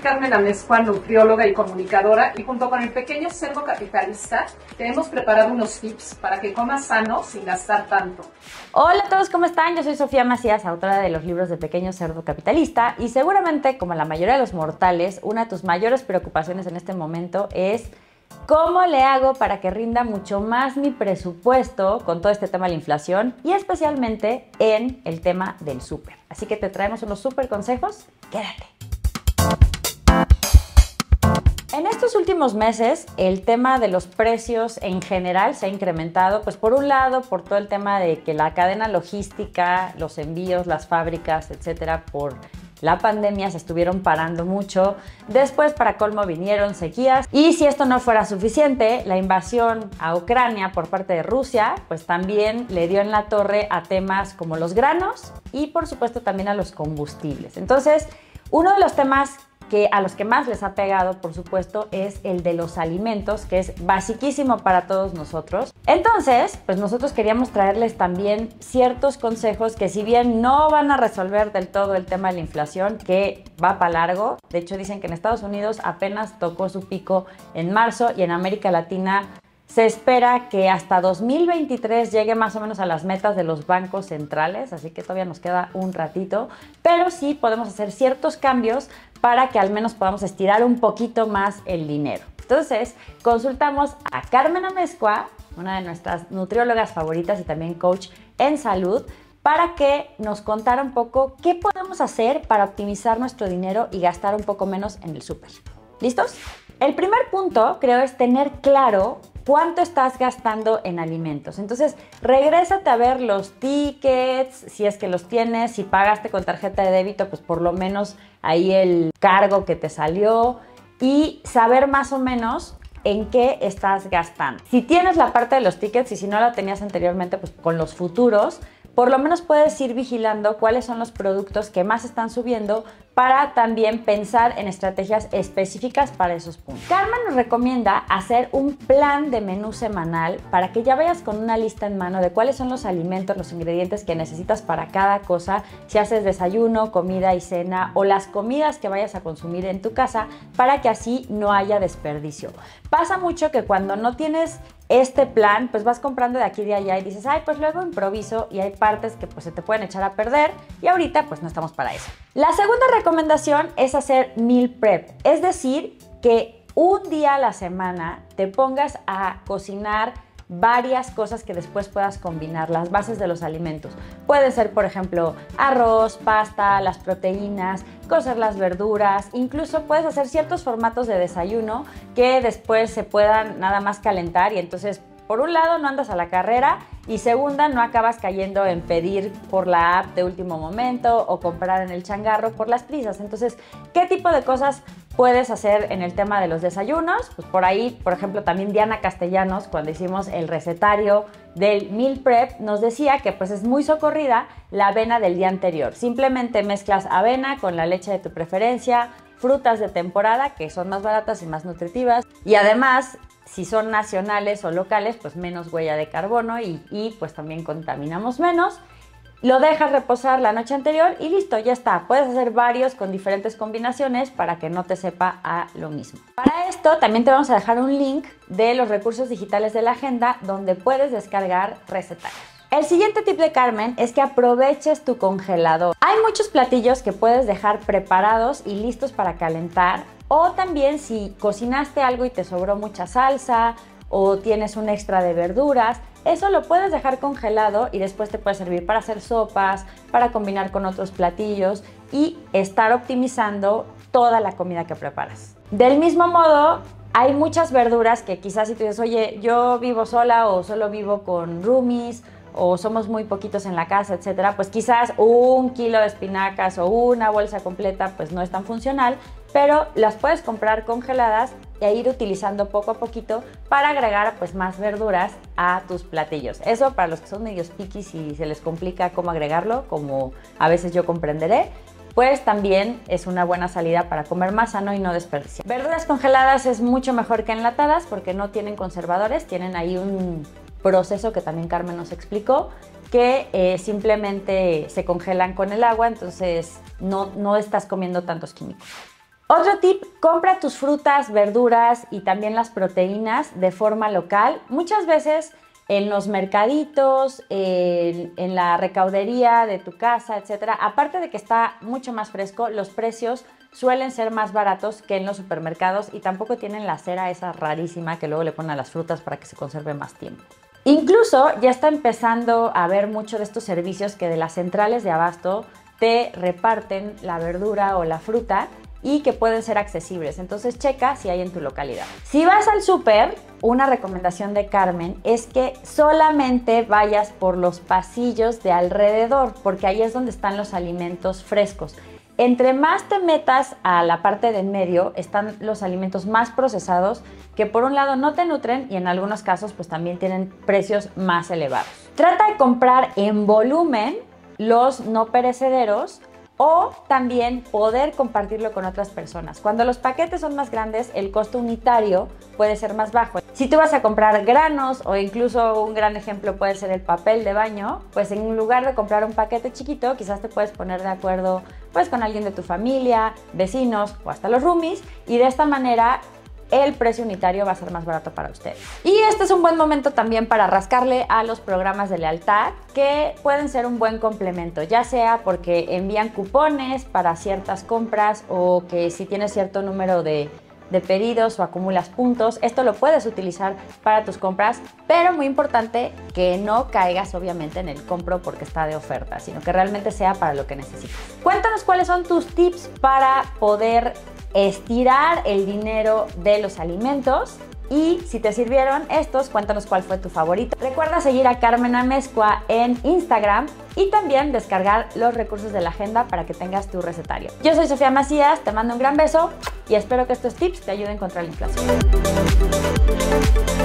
Carmen Amezcua, nutrióloga y comunicadora, y junto con el Pequeño Cerdo Capitalista te hemos preparado unos tips para que comas sano sin gastar tanto. Hola a todos, ¿cómo están? Yo soy Sofía Macías, autora de los libros de Pequeño Cerdo Capitalista, y seguramente, como la mayoría de los mortales, una de tus mayores preocupaciones en este momento es ¿cómo le hago para que rinda mucho más mi presupuesto con todo este tema de la inflación y especialmente en el tema del súper? Así que te traemos unos súper consejos. Quédate. En estos últimos meses, el tema de los precios en general se ha incrementado, pues por un lado, por todo el tema de que la cadena logística, los envíos, las fábricas, etcétera, por la pandemia se estuvieron parando mucho. Después, para colmo, vinieron sequías. Y si esto no fuera suficiente, la invasión a Ucrania por parte de Rusia, pues también le dio en la torre a temas como los granos y, por supuesto, también a los combustibles. Entonces, uno de los temas a los que más les ha pegado, por supuesto, es el de los alimentos, que es basiquísimo para todos nosotros. Entonces, pues nosotros queríamos traerles también ciertos consejos que, si bien no van a resolver del todo el tema de la inflación, que va para largo, de hecho dicen que en Estados Unidos apenas tocó su pico en marzo y en América Latina se espera que hasta 2023 llegue más o menos a las metas de los bancos centrales, así que todavía nos queda un ratito, pero sí podemos hacer ciertos cambios para que al menos podamos estirar un poquito más el dinero. Entonces, consultamos a Carmen Amezcua, una de nuestras nutriólogas favoritas y también coach en salud, para que nos contara un poco qué podemos hacer para optimizar nuestro dinero y gastar un poco menos en el súper. ¿Listos? El primer punto, creo, es tener claro cuánto estás gastando en alimentos. Entonces, regrésate a ver los tickets, si es que los tienes, si pagaste con tarjeta de débito, pues por lo menos ahí el cargo que te salió y saber más o menos en qué estás gastando. Si tienes la parte de los tickets y si no la tenías anteriormente, pues con los futuros, por lo menos puedes ir vigilando cuáles son los productos que más están subiendo para también pensar en estrategias específicas para esos puntos. Carmen nos recomienda hacer un plan de menú semanal para que ya vayas con una lista en mano de cuáles son los alimentos, los ingredientes que necesitas para cada cosa, si haces desayuno, comida y cena o las comidas que vayas a consumir en tu casa, para que así no haya desperdicio. Pasa mucho que cuando no tienes este plan, pues vas comprando de aquí y de allá y dices, ay, pues luego improviso, y hay partes que pues se te pueden echar a perder y ahorita pues no estamos para eso. La segunda recomendación es hacer meal prep, es decir, que un día a la semana te pongas a cocinar varias cosas que después puedas combinar, las bases de los alimentos. Puede ser, por ejemplo, arroz, pasta, las proteínas, cocer las verduras, incluso puedes hacer ciertos formatos de desayuno que después se puedan nada más calentar y entonces, por un lado, no andas a la carrera y segunda, no acabas cayendo en pedir por la app de último momento o comprar en el changarro por las prisas. Entonces, ¿qué tipo de cosas puedes hacer en el tema de los desayunos? Pues por ahí, por ejemplo, también Diana Castellanos, cuando hicimos el recetario del meal prep, nos decía que pues es muy socorrida la avena del día anterior. Simplemente mezclas avena con la leche de tu preferencia, frutas de temporada, que son más baratas y más nutritivas, y además, si son nacionales o locales, pues menos huella de carbono y pues también contaminamos menos. Lo dejas reposar la noche anterior y listo, ya está. Puedes hacer varios con diferentes combinaciones para que no te sepa a lo mismo. Para esto también te vamos a dejar un link de los recursos digitales de la agenda donde puedes descargar recetarios. El siguiente tip de Carmen es que aproveches tu congelador. Hay muchos platillos que puedes dejar preparados y listos para calentar, o también si cocinaste algo y te sobró mucha salsa o tienes un extra de verduras, eso lo puedes dejar congelado y después te puede servir para hacer sopas, para combinar con otros platillos y estar optimizando toda la comida que preparas. Del mismo modo, hay muchas verduras que quizás si tú dices, oye, yo vivo sola o solo vivo con roomies o somos muy poquitos en la casa, etcétera, pues quizás un kilo de espinacas o una bolsa completa pues no es tan funcional, pero las puedes comprar congeladas e ir utilizando poco a poquito para agregar pues más verduras a tus platillos. Eso para los que son medios piquis y se les complica cómo agregarlo, como a veces yo comprenderé, pues también es una buena salida para comer más sano y no desperdiciar. Verduras congeladas es mucho mejor que enlatadas porque no tienen conservadores, tienen ahí un proceso que también Carmen nos explicó, que simplemente se congelan con el agua, entonces no estás comiendo tantos químicos. Otro tip, compra tus frutas, verduras y también las proteínas de forma local. Muchas veces en los mercaditos, en la recaudería de tu casa, etcétera, aparte de que está mucho más fresco, los precios suelen ser más baratos que en los supermercados y tampoco tienen la cera esa rarísima que luego le ponen a las frutas para que se conserve más tiempo. Incluso ya está empezando a haber mucho de estos servicios que de las centrales de abasto te reparten la verdura o la fruta y que pueden ser accesibles. Entonces checa si hay en tu localidad. Si vas al súper, una recomendación de Carmen es que solamente vayas por los pasillos de alrededor, porque ahí es donde están los alimentos frescos. Entre más te metas a la parte de en medio, están los alimentos más procesados que por un lado no te nutren y en algunos casos pues también tienen precios más elevados. Trata de comprar en volumen los no perecederos o también poder compartirlo con otras personas. Cuando los paquetes son más grandes, el costo unitario puede ser más bajo. Si tú vas a comprar granos o incluso un gran ejemplo puede ser el papel de baño, pues en lugar de comprar un paquete chiquito, quizás te puedes poner de acuerdo pues con alguien de tu familia, vecinos o hasta los roomies y de esta manera el precio unitario va a ser más barato para ustedes. Y este es un buen momento también para rascarle a los programas de lealtad que pueden ser un buen complemento, ya sea porque envían cupones para ciertas compras o que si tienes cierto número de pedidos o acumulas puntos, esto lo puedes utilizar para tus compras, pero muy importante que no caigas obviamente en el compro porque está de oferta, sino que realmente sea para lo que necesitas. Cuéntanos cuáles son tus tips para poder estirar el dinero de los alimentos y si te sirvieron estos, cuéntanos cuál fue tu favorito. Recuerda seguir a Carmen Amezcua en Instagram y también descargar los recursos de la agenda para que tengas tu recetario. Yo soy Sofía Macías, te mando un gran beso y espero que estos tips te ayuden contra la inflación.